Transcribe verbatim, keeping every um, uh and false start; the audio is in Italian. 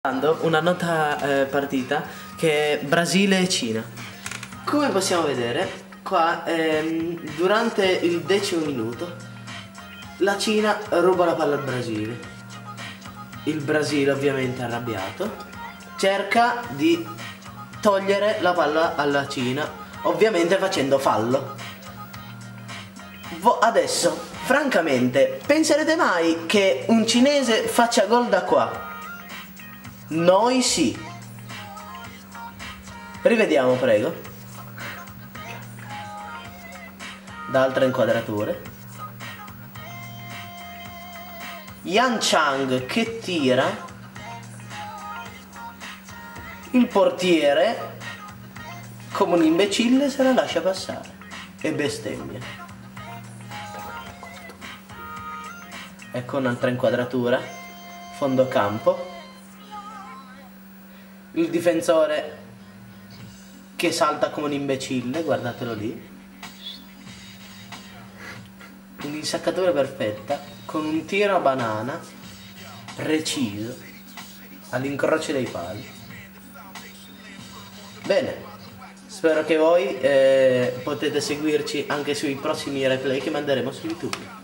Una nota eh, partita che è Brasile e Cina. Come possiamo vedere qua, ehm, durante il decimo minuto la Cina ruba la palla al Brasile. Il Brasile, ovviamente arrabbiato, cerca di togliere la palla alla Cina, ovviamente facendo fallo. Vo- adesso, francamente, penserete mai che un cinese faccia gol da qua? Noi sì. Rivediamo, prego. Da altre inquadrature. Yan Chang che tira. Il portiere, come un imbecille, se la lascia passare e bestemmia. Ecco un'altra inquadratura. Fondo campo. Il difensore che salta come un imbecille, guardatelo lì. Un'insaccatura perfetta con un tiro a banana preciso all'incrocio dei pali. Bene, spero che voi eh, potete seguirci anche sui prossimi replay che manderemo su YouTube.